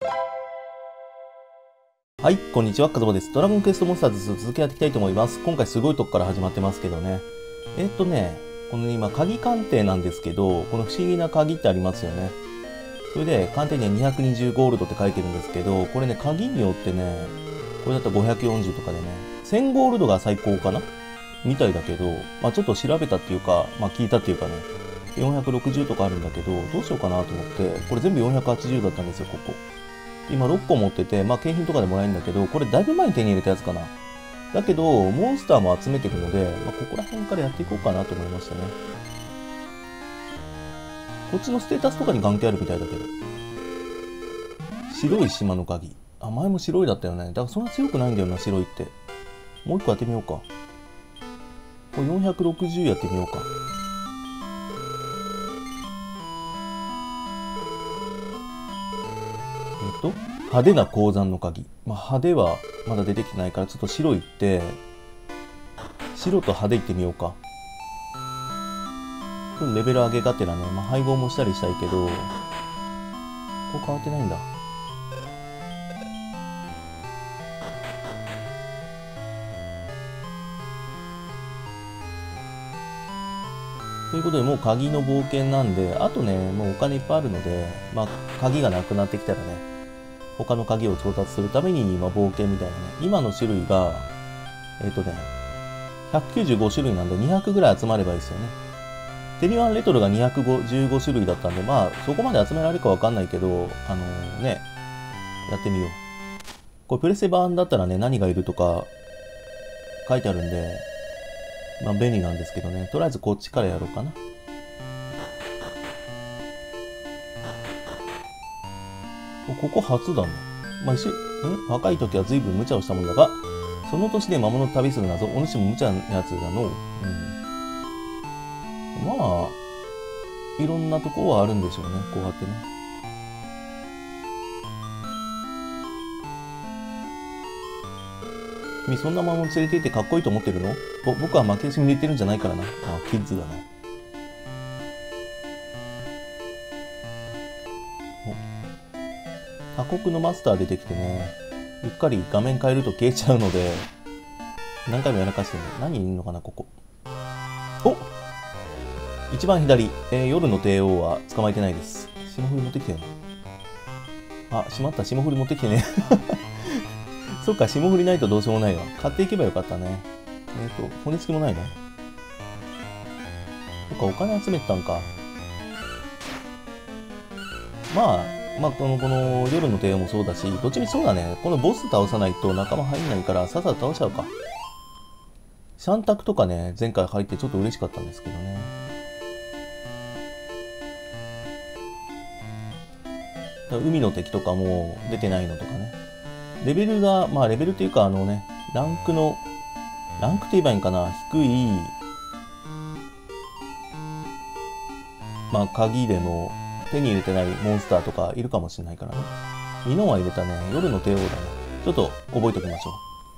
はい、こんにちは、かずぼです。ドラゴンクエストモンスターズ続きやっていきたいと思います。今回すごいとこから始まってますけどね。この今、鍵鑑定なんですけど、この不思議な鍵ってありますよね。それで、鑑定には220ゴールドって書いてるんですけど、これね、鍵によってね、これだったら540とかでね、1000ゴールドが最高かなみたいだけど、まあちょっと調べたっていうか、まあ聞いたっていうかね、460とかあるんだけど、どうしようかなと思って、これ全部480だったんですよ、ここ。今6個持ってて、まあ景品とかでもらえるんだけど、これだいぶ前に手に入れたやつかな。だけど、モンスターも集めてるので、まあ、ここら辺からやっていこうかなと思いましたね。こっちのステータスとかに関係あるみたいだけど。白い島の鍵。あ、前も白いだったよね。だからそんな強くないんだよな、白いって。もう一個やってみようか。これ460やってみようか。派手な鉱山の鍵。まあ、派手はまだ出てきてないから、ちょっと白いって、白と派手いってみようか。ちょっとレベル上げがてらね、まあ、配合もしたりしたいけど、ここ変わってないんだ。ということで、もう鍵の冒険なんで、あとね、もうお金いっぱいあるので、まあ、鍵がなくなってきたらね、他の鍵を調達するために、まあ、冒険みたいなね、今の種類が、195種類なんで200ぐらい集まればいいですよね。テリワンレトロが215種類だったんで、まあ、そこまで集められるかわかんないけど、やってみよう。これプレステ版だったらね、何がいるとか書いてあるんで、まあ便利なんですけどね。とりあえずこっちからやろうかな。ここ初だね。まあ若い時は随分無茶をしたもんだが、その年で魔物旅する謎、お主も無茶なやつだの。まあ、いろんなとこはあるんでしょうね。こうやってね。君そんな魔物連れて行ってかっこいいと思ってるの？僕は負け惜しみで言ってるんじゃないからな。あ、キッズだね。他国のマスター出てきてね、うっかり画面変えると消えちゃうので、何回もやらかしてね。何いるのかな、ここ。お！一番左、夜の帝王は捕まえてないです。霜降り持ってきてね。あ、しまった、霜降り持ってきてね。そっか、霜降りないとどうしようもないわ。買っていけばよかったね。骨付きもないの？そっか、お金集めてたんか。まあ、この夜の帝王もそうだし、どっちみちそうだね。このボス倒さないと仲間入んないから、さっさと倒しちゃうか。シャンタクとかね、前回入ってちょっと嬉しかったんですけどね。海の敵とかも出てないのとかね。レベルが、まあレベルというかランクって言えばいいんかな、低い、まあ鍵でも手に入れてないモンスターとかいるかもしれないからね。ミノは入れたね。夜の帝王だね。ちょっと覚えておきましょ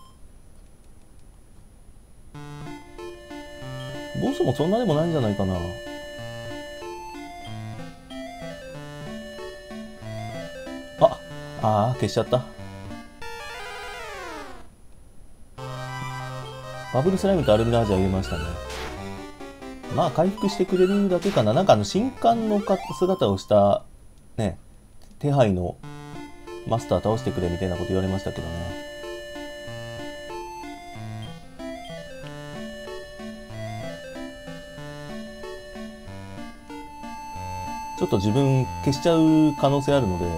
う。ボスもそんなでもないんじゃないかな。消しちゃった。バブルスライムとアルミラージュは入れましたね。まあ回復してくれるだけかな。なんか新刊の姿をしたね、手配のマスター倒してくれみたいなこと言われましたけどね。ちょっと自分消しちゃう可能性あるので、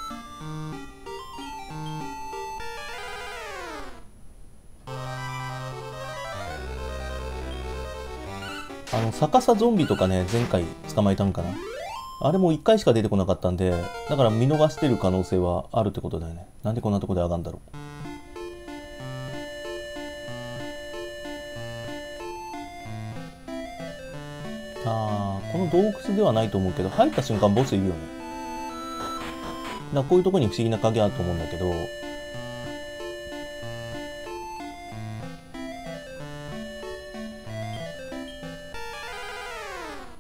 逆さゾンビとかね、前回捕まえたんかな。あれも1回しか出てこなかったんで、だから見逃してる可能性はあるってことだよね。なんでこんなとこで上がるんだろう。この洞窟ではないと思うけど、入った瞬間ボスいるよね。だからこういうとこに不思議な鍵あると思うんだけど、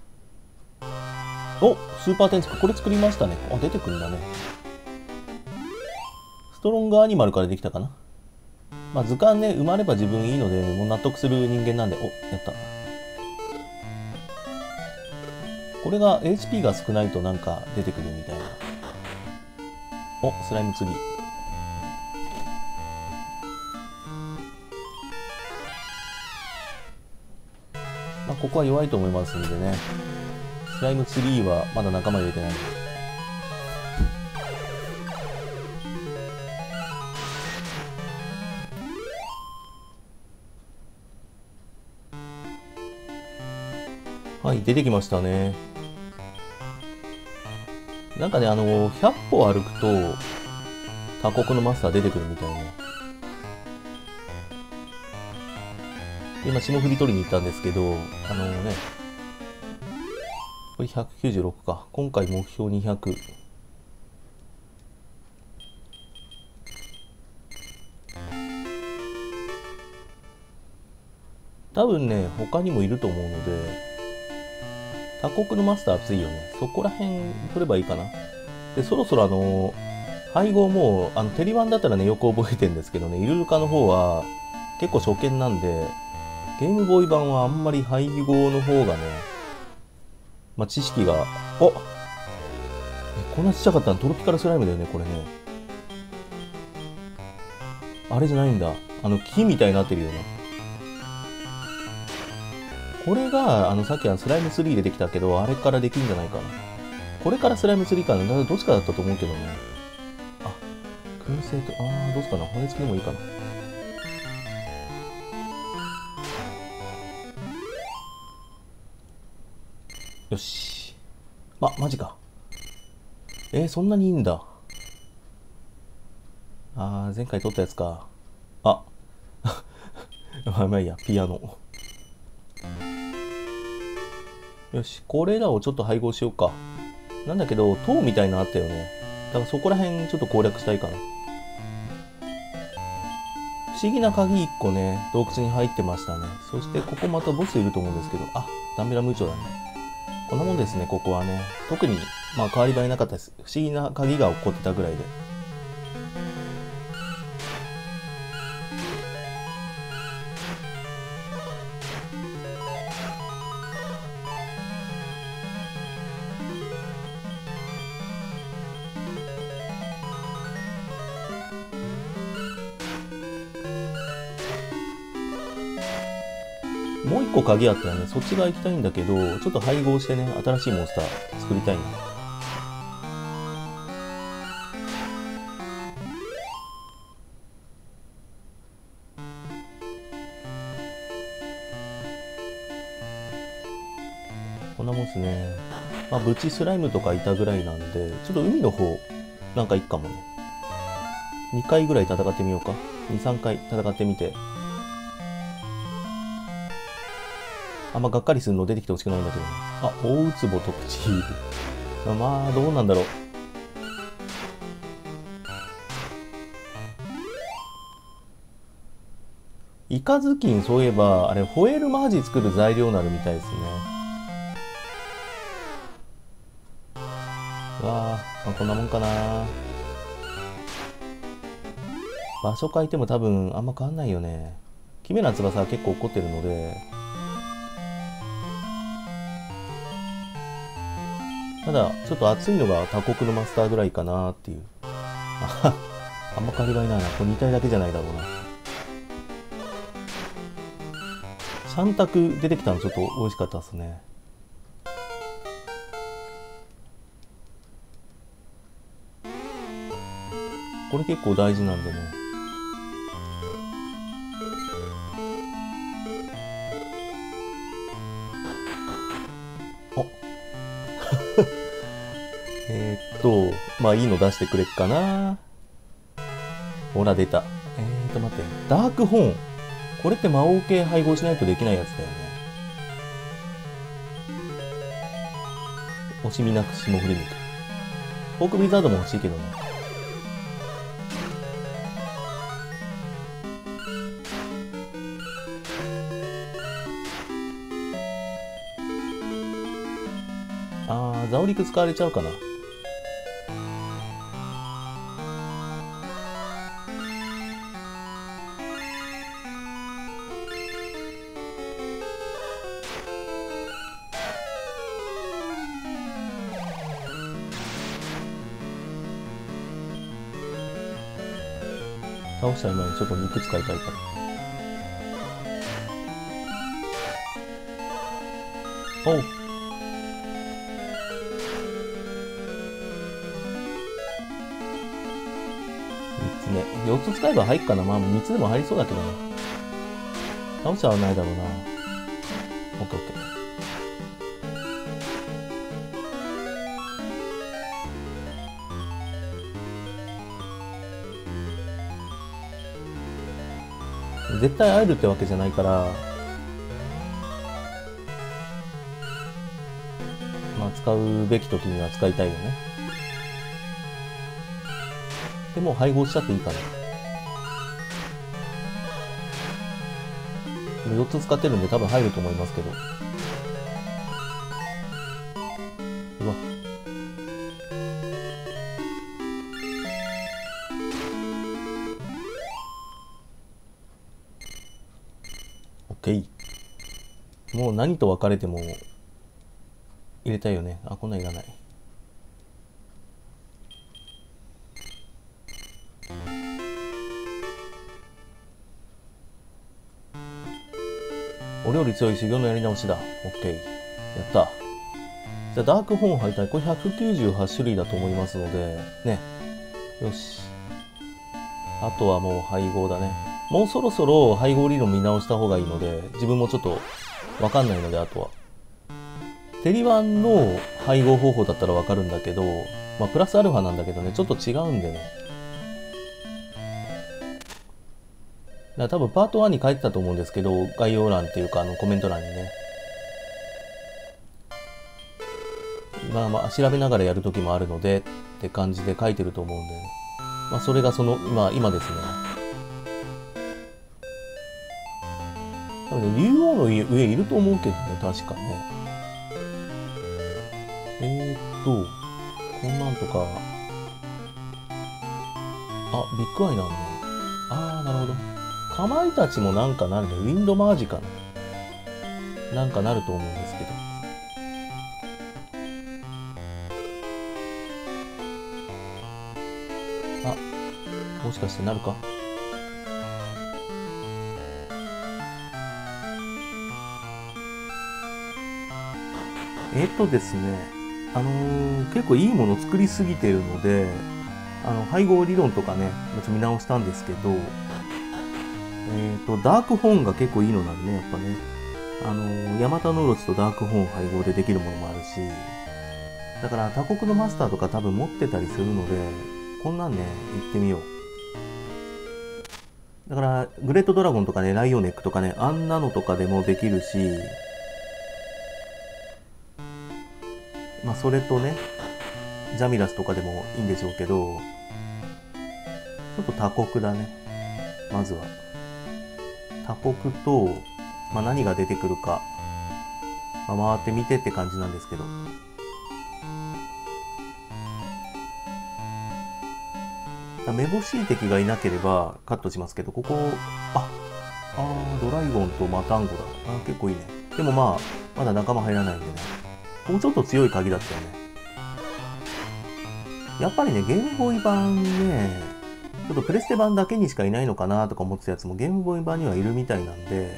お、スーパーテンツク、これ作りましたね。あ、出てくるんだね。 トロングアニマルからできたかな。まあ図鑑ね、埋まれば自分いいので、もう納得する人間なんで、お、やった。これが HP が少ないとなんか出てくるみたいな。お、スライムツリー。まあここは弱いと思いますんでね。スライムツリーはまだ仲間入れてないんで。はい、出てきましたね。なんかね、100歩歩くと、他国のマスター出てくるみたいね。今、霜降り取りに行ったんですけど、これ196か。今回目標200。多分ね、他にもいると思うので、他国のマスター熱いよね。そこら辺取ればいいかな。で、そろそろ配合も、テリワンだったらね、よく覚えてるんですけどね、イルルカの方は結構初見なんで、ゲームボーイ版はあんまり配合の方がね、まあ、知識が、おっこんなちっちゃかったのトロピカルスライムだよね、これね。あれじゃないんだ。木みたいになってるよね。これが、さっきスライム3でできたけど、あれからできるんじゃないかな。これからスライム3かな。どっちかだったと思うけどね。あ、燻製と、どうすかな。骨付きでもいいかな。よし。マジか。そんなにいいんだ。前回撮ったやつか。まあいいや、ピアノ。よし、これらをちょっと配合しようか。なんだけど、塔みたいなのあったよね。だからそこら辺ちょっと攻略したいかな。不思議な鍵1個ね、洞窟に入ってましたね。そしてここまたボスいると思うんですけど、ダンベラムーチョだね。こんなもんですね、ここはね。特に、変わり映えなかったです。不思議な鍵が起こってたぐらいで。もう一個鍵あったよね。そっち側行きたいんだけど、ちょっと配合してね、新しいモンスター作りたいな。こんなもんっすね。ブチスライムとかいたぐらいなんで、ちょっと海の方、なんかいいかもね。2回ぐらい戦ってみようか。2、3回戦ってみて。あんまがっかりするの出てきてほしくないんだけどね。大ウツボとプチール。どうなんだろう。イカズキン、そういえば、あれ、ホエールマージ作る材料になるみたいですね。こんなもんかな。場所変えても多分あんま変わんないよね。キメラ翼は結構怒ってるので。ただ、ちょっと熱いのが他国のマスターぐらいかなっていう。あんま変わり映えないな。これ2体だけじゃないだろうな。3択出てきたのちょっと美味しかったですね。これ結構大事なんでね。いいの出してくれっかな。ほら出た。待って。ダークホーン。これって魔王系配合しないとできないやつだよね。惜しみなく霜降り肉。フォークビザードも欲しいけどね。ザオリク使われちゃうかな。 倒した今にちょっと肉使いたいから。おう。3つ目。4つ使えば入っかな。まあ3つでも入りそうだけどね。倒しちゃわないだろうな。オッケーオッケー。絶対会えるってわけじゃないから、まあ使うべき時には使いたいよね。でも配合しちゃっていいかな。4つ使ってるんで多分入ると思いますけど。うわ。OK。もう何と分かれても入れたいよね。あ、こんなんいらない。お料理強い修行のやり直しだ。OK。やった。じゃあダークホーン入りたい。これ198種類だと思いますので、ね。よし。あとはもう配合だね。もうそろそろ配合理論見直した方がいいので、自分もちょっとわかんないので、あとは。テリワンの配合方法だったらわかるんだけど、まあプラスアルファなんだけどね、ちょっと違うんでね。だから多分パート1に書いてたと思うんですけど、概要欄っていうかコメント欄にね。まあ調べながらやるときもあるのでって感じで書いてると思うんで、ね、まあそれがその、今ですね。多分ね、竜王の上いると思うけどね、確かね。こんなんとか。あ、ビッグアイなんね。あー、なるほど。かまいたちもなんかなるね。ウィンドマージかな。なんかなると思うんですけど。あ、もしかしてなるか？ですね、結構いいもの作りすぎてるので、配合理論とかね、見直したんですけど、ダークホーンが結構いいのなんでね、やっぱね。ヤマタノオロチとダークホーン配合でできるものもあるし、だから他国のマスターとか多分持ってたりするので、こんなんね、行ってみよう。だから、グレートドラゴンとかね、ライオネックとかね、あんなのとかでもできるし、まあそれとね、ジャミラスとかでもいいんでしょうけど、ちょっと他国だね。まずは。他国と、まあ何が出てくるか、まあ、回ってみてって感じなんですけど。めぼしい敵がいなければカットしますけど、ここ、ドライゴンとマタンゴだ。結構いいね。でもまだ仲間入らないんでね。ここちょっと強い鍵だったよね。やっぱりね、ゲームボーイ版ね、ちょっとプレステ版だけにしかいないのかなとか思ってたやつもゲームボーイ版にはいるみたいなんで、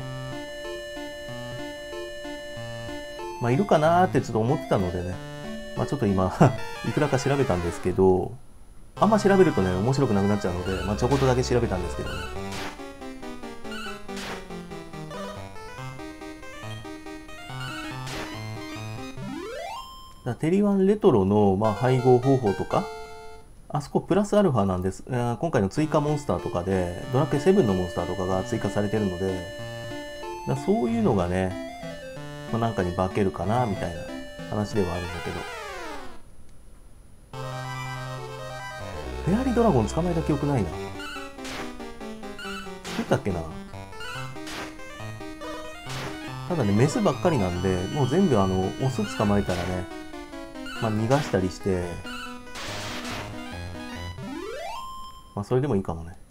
まあいるかなーってちょっと思ってたのでね、まあちょっと今いくらか調べたんですけど、あんま調べるとね、面白くなくなっちゃうので、まあちょこっとだけ調べたんですけどね。テリワンレトロの、配合方法とか、あそこプラスアルファなんです。今回の追加モンスターとかで、ドラクエ7のモンスターとかが追加されてるので、そういうのがね、なんかに化けるかな、みたいな話ではあるんだけど。フェアリードラゴン捕まえた記憶ないな。作ったっけな。ただね、メスばっかりなんで、もう全部オス捕まえたらね、逃がしたりして、それでもいいかもね。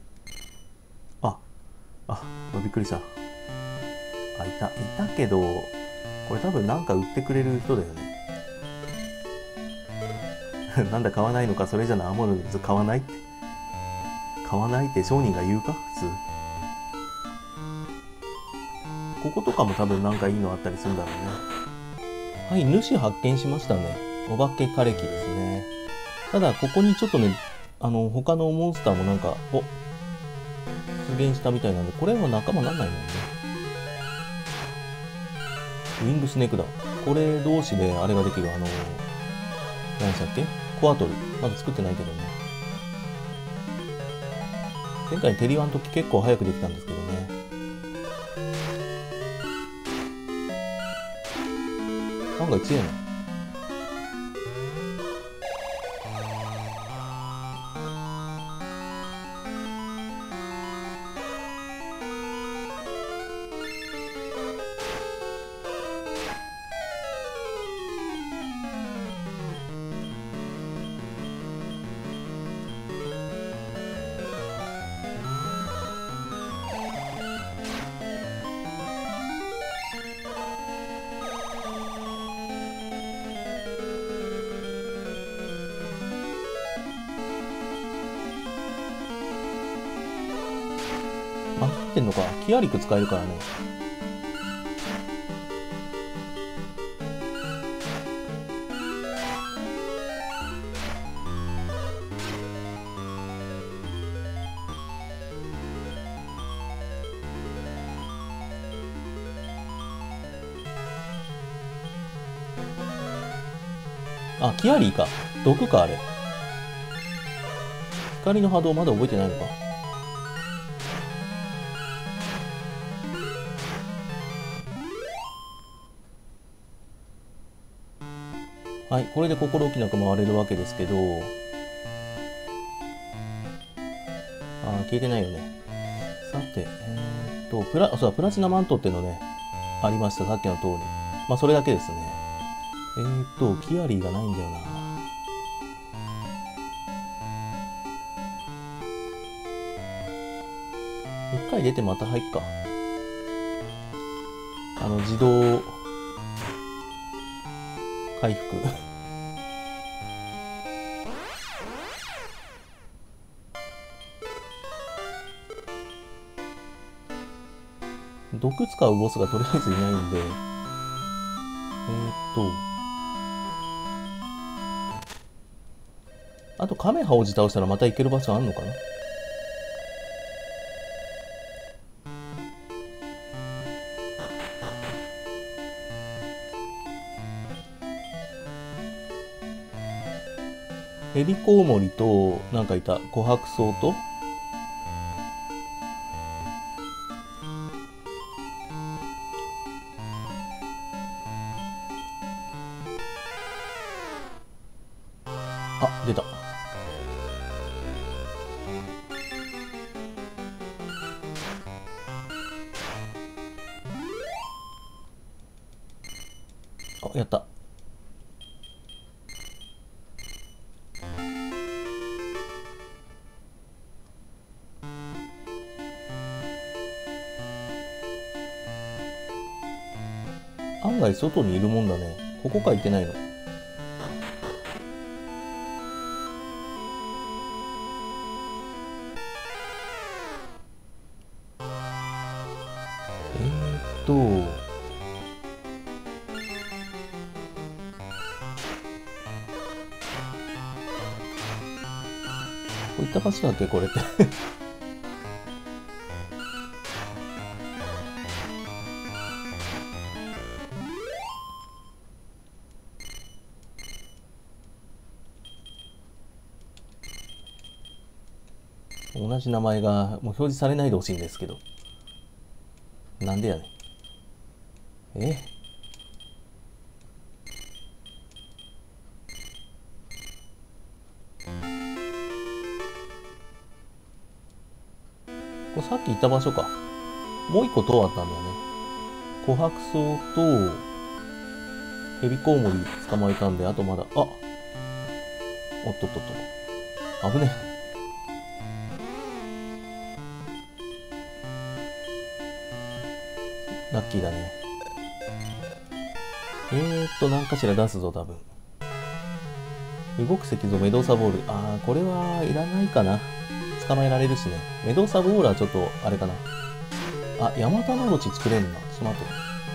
びっくりした。いたけど、これ多分なんか売ってくれる人だよね。なんだ買わないのか、それじゃなアモルズ買わないって。 買わないって商人が言うか普通。こことかも多分なんかいいのあったりするんだろうね。はい、主発見しましたね。お化け枯れ木ですね。ただ、ここにちょっとね、他のモンスターもなんか、出現したみたいなんで、これは仲間なんないもんね。ウィングスネークだ。これ同士であれができる、何でしたっけ？コアトル。まだ作ってないけどね。前回テリワンの時結構早くできたんですけどね。案外強いな。混ざってんのか。キアリク使えるからね。あ、キアリーか。毒か、あれ。光の波動まだ覚えてないのか。はい、これで心置きなく回れるわけですけど、消えてないよね。さて、そうだ、プラチナマントっていうのね、ありました、さっきの通り。まあ、それだけですね。キアリーがないんだよな。一回出てまた入っか。自動回復。毒使うボスがとりあえずいないんで、あとカメハを倒したらまた行ける場所あんのかな。ヘビコウモリと、なんかいた、琥珀草と、あ、出た。あ、やった。案外外にいるもんだね。ここか行ってないの。こういった場所だっけこれって。同じ名前がもう表示されないでほしいんですけど。なんでやねん。これさっき行った場所か。もう一個塔あったんだよね。琥珀草とヘビコウモリ捕まえたんで、あとまだ、おっとっとっと。危ねえ。ラッキーだね。何かしら出すぞ、多分。動く石像、メドーサボール。これはいらないかな。 捕まえられるしね。メドサボールはちょっと、あれかな。あ、ヤマタノオロチ作れんな。ちょっと待って。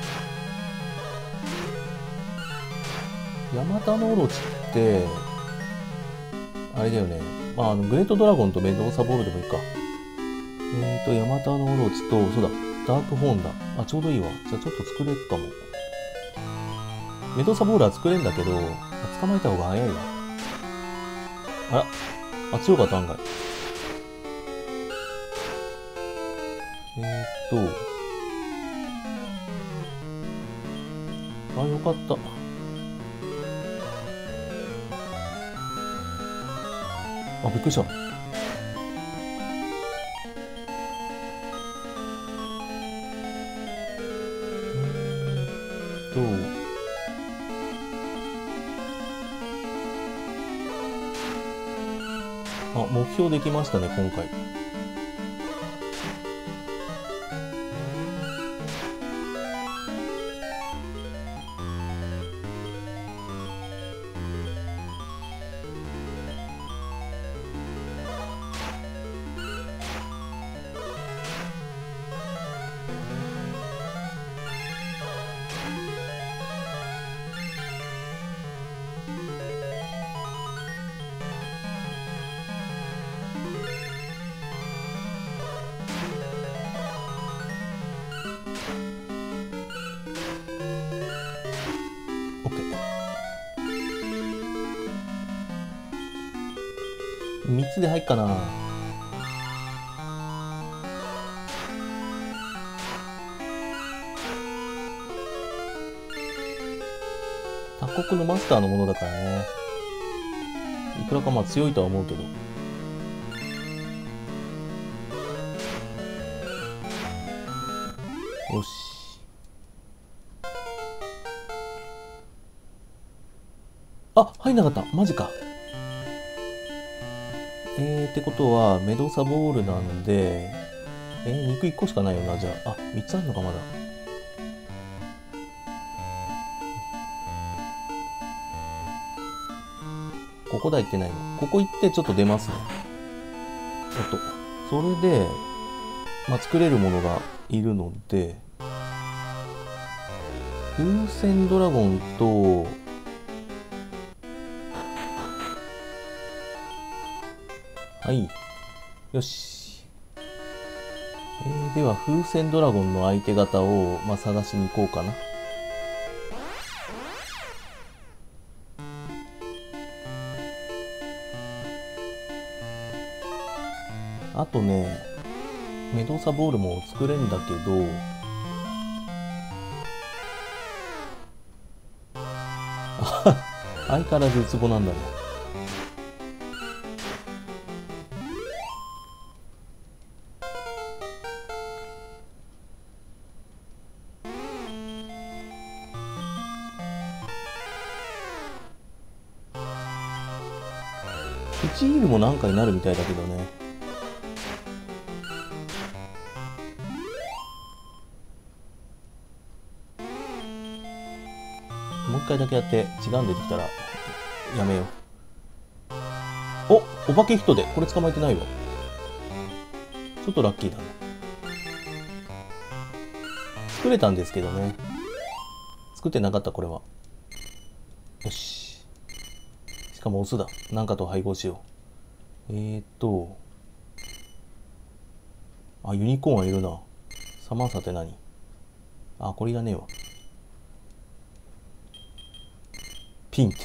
ヤマタノオロチって、あれだよね。まあ、グレートドラゴンとメドサボールでもいいか。ヤマタノオロチと、そうだ、ダークホーンだ。あ、ちょうどいいわ。じゃあちょっと作れるかも。メドサボールは作れんだけど、捕まえた方が早いわ。あら、あ、強かった案外。あ、よかった。あ、びっくりした。あ、目標できましたね、今回。3つで入っかな。他国のマスターのものだからね。いくらかまあ強いとは思うけど。よし。あ、入んなかった。マジか。ってことは、メドサボールなんで、肉1個しかないよな、じゃあ。あ、3つあるのか、まだ。ここだ行ってないの。ここ行ってちょっと出ますね。それで、まあ、作れるものがいるので、風船ドラゴンと、はい。よし。では、風船ドラゴンの相手方を、まあ、探しに行こうかな。あとね、メドサボールも作れんだけど、相変わらずウツボなんだね。1ヒールもなんかになるみたいだけどね。もう一回だけやって違うん出てきたらやめよう。お化けヒットでこれ捕まえてないわ。ちょっとラッキーだね。作れたんですけどね。作ってなかったこれは。よし。しかもオスだ。なんかと配合しよう。あ、ユニコーンはいるな。サマンサって何？あ、これいらねえわ。ピンって。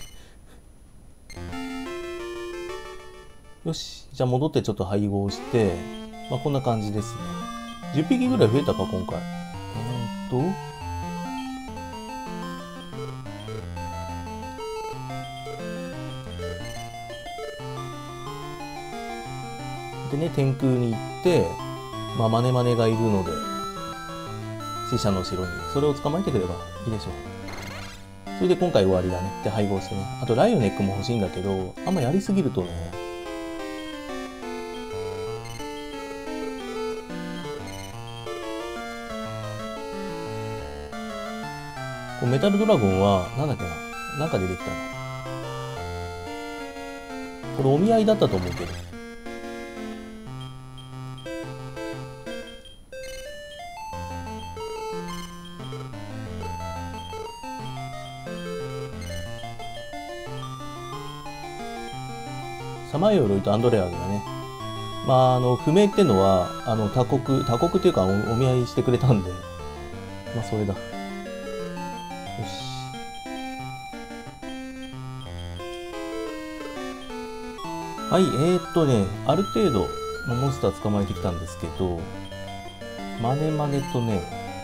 よし。じゃあ戻ってちょっと配合して、まあこんな感じですね。10匹ぐらい増えたか、今回。でね、天空に行って、まあマネマネがいるので、死者の城に、それを捕まえてくればいいでしょう。それで今回終わりだね。で、配合してね。あとライオネックも欲しいんだけど、あんまやりすぎるとね、こうメタルドラゴンは、なんだっけな。なんか出てきたの。これお見合いだったと思うけど。 さまよい鎧とアンドレアがね、まあ、不明ってのは、他国っていうかお見合いしてくれたんで、まあ、それだ。よし。はい、ある程度のモンスター捕まえてきたんですけど、マネマネとね、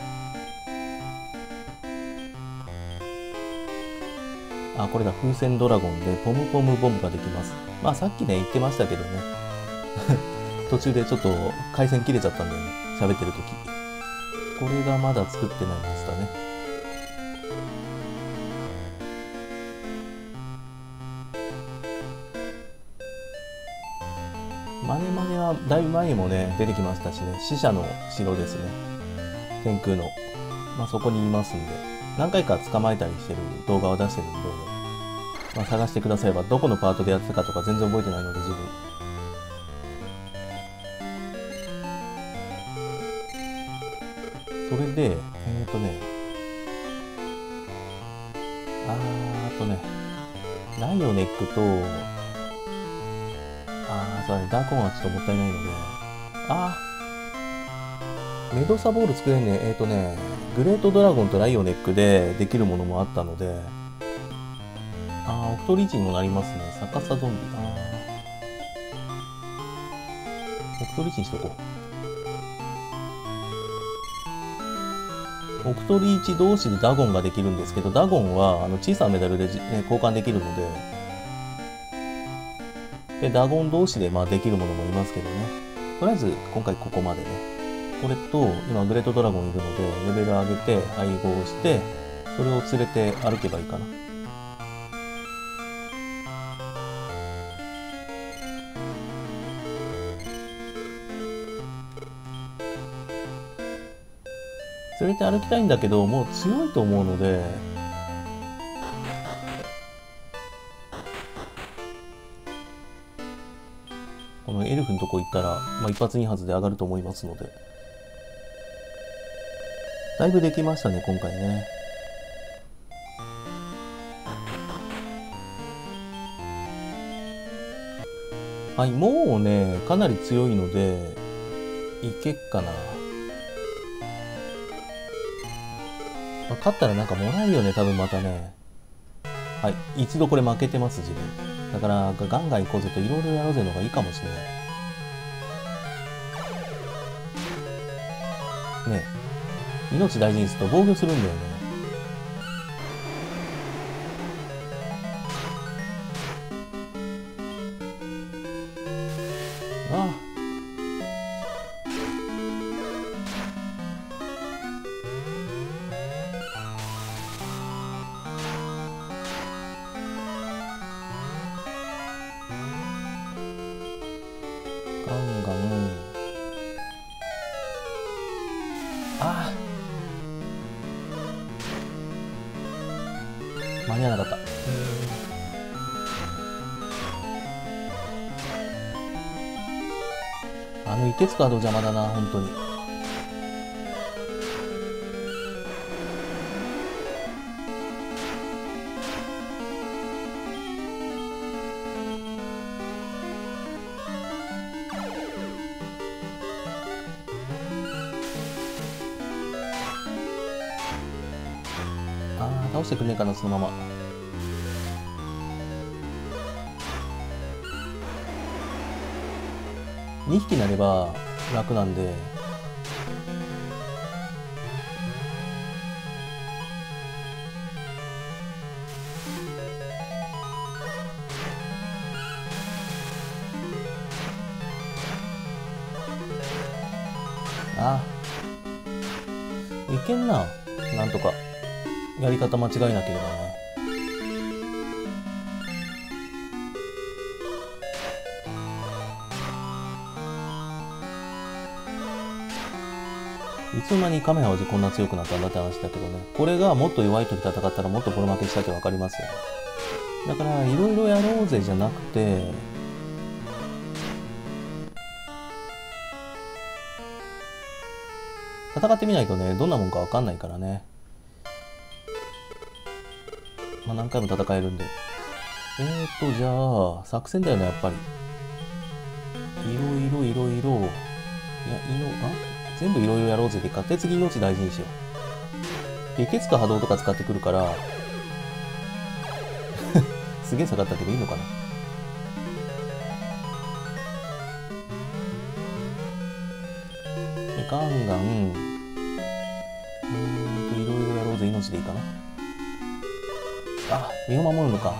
あ、これだ、風船ドラゴンでポムポムボムができます。まあさっきね、言ってましたけどね。途中でちょっと回線切れちゃったんだよね。喋ってる時。これがまだ作ってないモンスターね。マネマネはだいぶ前にもね、出てきましたしね。死者の城ですね。天空の。まあそこにいますんで。何回か捕まえたりしてる動画を出してるんで、まあ、探してくだされば、どこのパートでやってたかとか全然覚えてないので、自分。それで、あとね、ライオネックと、そうだね、ダーコンはちょっともったいないので、メドサボール作れんね。グレートドラゴンとライオネックでできるものもあったので、オクトリーチにもなりますね。逆さゾンビ。オクトリーチにしとこう。オクトリーチ同士でダゴンができるんですけど、ダゴンは小さなメダルで、ね、交換できるので、ダゴン同士でまあできるものもいますけどね。とりあえず今回ここまでね。これと、今グレートドラゴンいるので、レベル上げて配合して、それを連れて歩けばいいかな。連れて歩きたいんだけど、もう強いと思うので、このエルフのとこ行ったら、まあ、一発二発で上がると思いますので。だいぶできましたね、今回ね。はい、もうね、かなり強いので、いけっかな。まあ、勝ったらなんかもらえるよね、多分またね。はい、一度これ負けてます、自分。だから、ガンガン行こうぜと、いろいろやろうぜのがいいかもしれない。ねえ。命大事にすると防御するんだよね。ガンガン。間に合わなかった。凍てつカード邪魔だな、本当に。倒してくれねえかな、そのまま。2匹になれば楽なんで。いけんな。なんとか。やり方間違えなければね。いつの間にカメハオジこんな強くなったんだって話だけどね。これがもっと弱い時戦ったらもっとボロ負けしたってわかりますよ。だから、いろいろやろうぜじゃなくて、戦ってみないとね、どんなもんかわかんないからね。まあ何回も戦えるんで。じゃあ、作戦だよね、やっぱり。 いろいろ、全部いろいろやろうぜでかって、次命大事にしよう。で、いけつか波動とか使ってくるから、すげえ下がったけどいいのかな。で、ガンガン、いろいろやろうぜ、命でいいかな。あ、身を守るのか。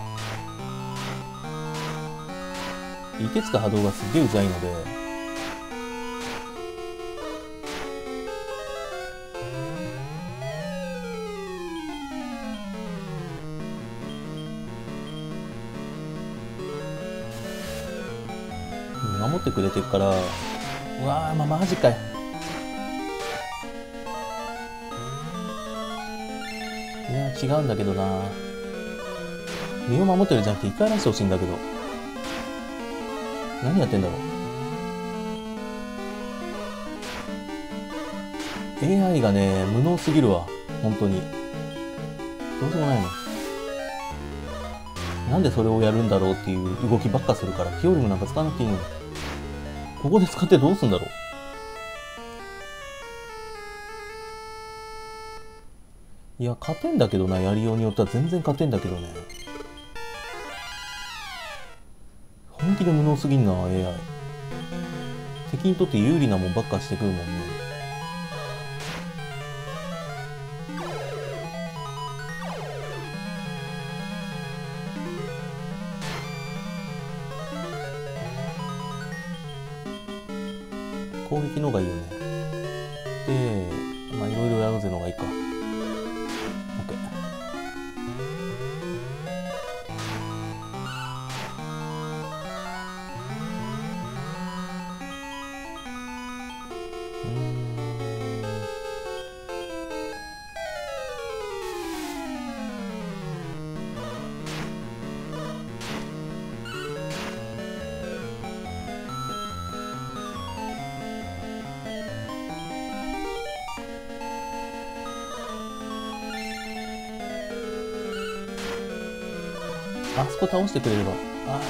いけつか波動がすっげえうざいので、守ってくれてるから、うわー、マジかよ。いや違うんだけどな。身を守ってるじゃなくて生き返らせてほしいんだけど。何やってんだろう。 AI がね、無能すぎるわ。本当に。どうしようもないの。なんでそれをやるんだろうっていう動きばっかするから、フィオリムなんか使わなくていいの。ここで使ってどうすんだろう。いや、勝てんだけどな、やりようによっては全然勝てんだけどね。本気で無能すぎんな、AI。敵にとって有利なもんばっかしてくるもんね。攻撃の方がいいよね。で、まあいろいろやろうぜの方がいいか。OK。あそこ倒してくれれば。あ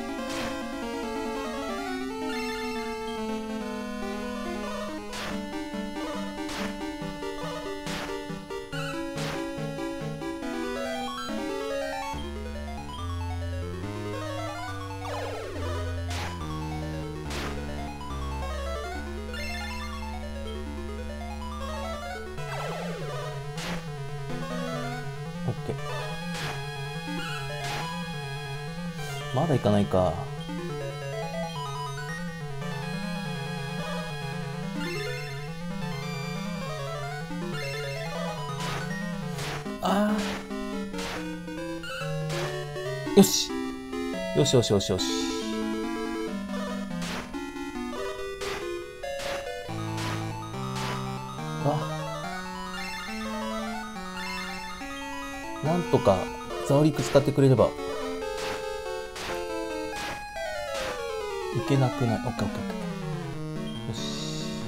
オッケー。まだ行かないか。ああ。よし。よしよしよしよし。なんとかザオリック使ってくれればいけなくない。オッケーオッケーオッケー。よし。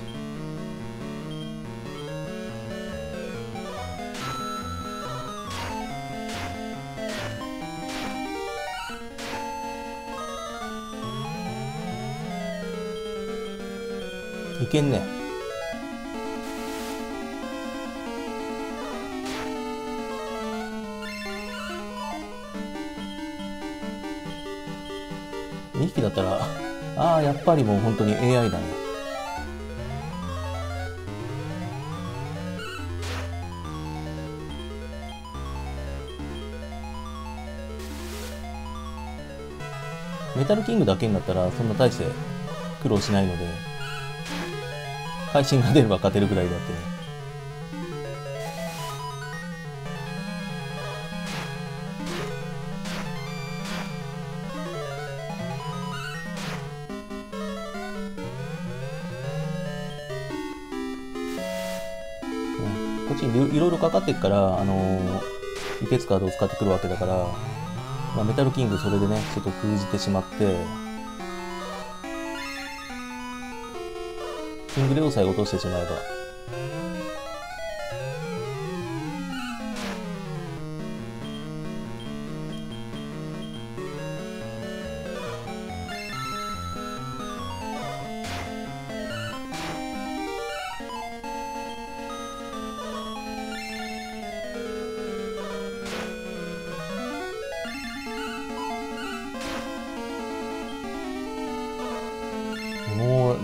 いけんね。2匹だったら、ああ、やっぱりもう本当に AI だね。メタルキングだけになったらそんな大して苦労しないので、配信が出れば勝てるぐらいであってね。こっちにいろいろかかっていくから、いけつカードを使ってくるわけだから、まあ、メタルキングそれでね、ちょっと封じてしまって、キングレオさえ落としてしまえば。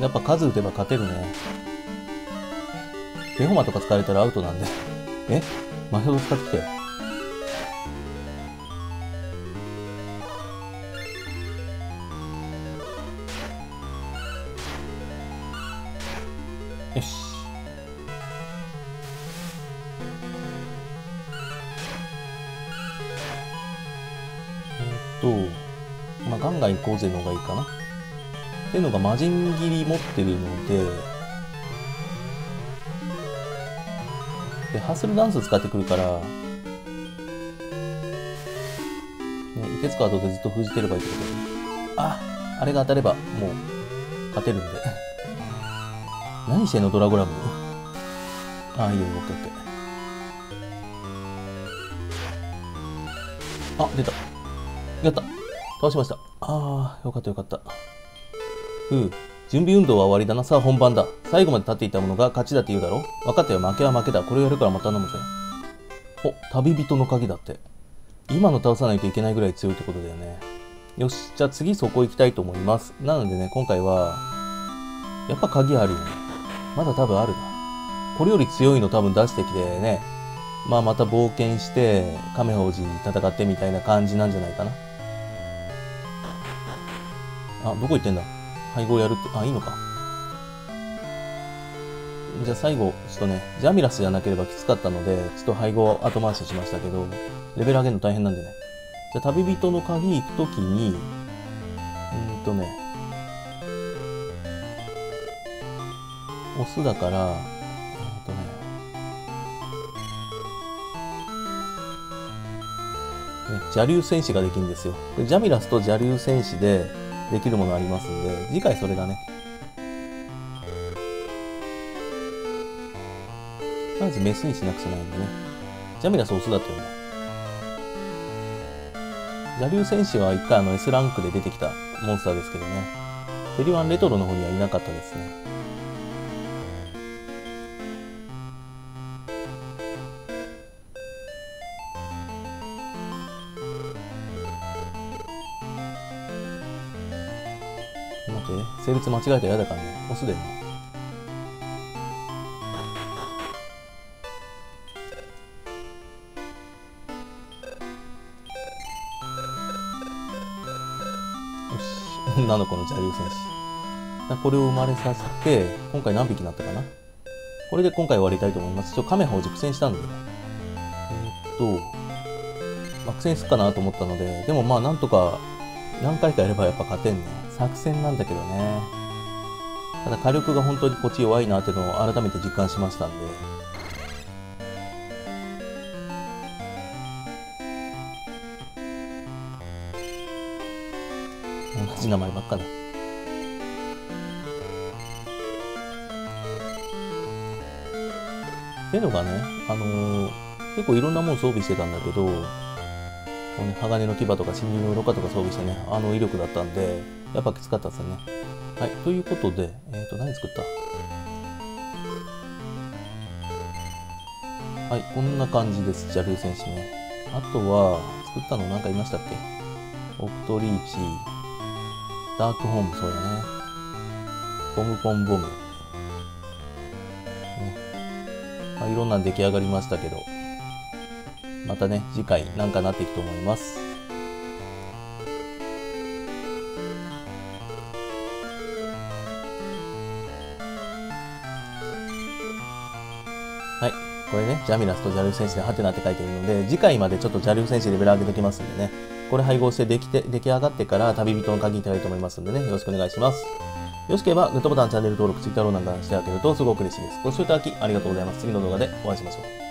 やっぱ数打てば勝てるね。レホマとか使われたらアウトなんで。え魔法使ってきたよ。よし。まあ、ガンガン行こうぜの方がいいかな。っていうのが魔人斬り持ってるので、ハッスルダンス使ってくるから、ね、いけつか後でずっと封じてればいいってことで。あれが当たればもう勝てるんで。何してんのドラゴラム。いいよ、オッケーオッケー。出た。やった。倒しました。よかったよかった。準備運動は終わりだな。さあ本番だ。最後まで立っていた者が勝ちだって言うだろ。分かったよ、負けは負けだ。これをやるからまた頼むぜ。旅人の鍵だって。今の倒さないといけないぐらい強いってことだよね。よし、じゃあ次そこ行きたいと思います。なのでね、今回は、やっぱ鍵あるよね。まだ多分あるな。これより強いの多分出してきてね、また冒険して、亀王子に戦ってみたいな感じなんじゃないかな。どこ行ってんだ。配合やるって、いいのか。じゃあ最後、ちょっとね、ジャミラスじゃなければきつかったので、ちょっと配合後回ししましたけど、レベル上げるの大変なんでね。じゃあ旅人の鍵行くときに、オスだから、邪竜戦士ができるんですよ。ジャミラスと邪竜戦士でできるものありますんで、次回それだね。まずメスにしなくちゃないんでね。ジャミラスオスだったよね。邪竜戦士は一回S ランクで出てきたモンスターですけどね。テリワンレトロの方にはいなかったですね。待って、性別間違えたら嫌だからね。オスだよね。女の子の邪竜戦士。これを生まれさせて、今回何匹になったかな。これで今回終わりたいと思います。カメハを苦戦したんでね。苦戦すっかなと思ったので、でもなんとか何回かやればやっぱ勝てんね。作戦なんだけどね。ただ火力が本当にこっち弱いなっていうのを改めて実感しましたんで。同じ名前ばっかだ。っていうのがね、結構いろんなもの装備してたんだけど、このね、鋼の牙とか真珠の鱗とか装備してね、威力だったんで、やっぱきつかったですよね。はい、ということで、何作った？はい、こんな感じです、邪竜戦士ね。あとは、作ったのなんかいましたっけ？オクトリーチ、ダークホーム、そうだね。ボムポンボム。ね。いろんな出来上がりましたけど、またね、次回なんかなっていくと思います。はい。これね、ジャミラスと邪竜戦士でハテナって書いてるので、次回までちょっと邪竜戦士レベル上げておきますんでね。これ配合して出来上がってから旅人の鍵いただきたいと思いますんでね、よろしくお願いします。よろしければグッドボタン、チャンネル登録、Twitter ローなんかしてあげるとすごく嬉しいです。ご視聴いただきありがとうございます。次の動画でお会いしましょう。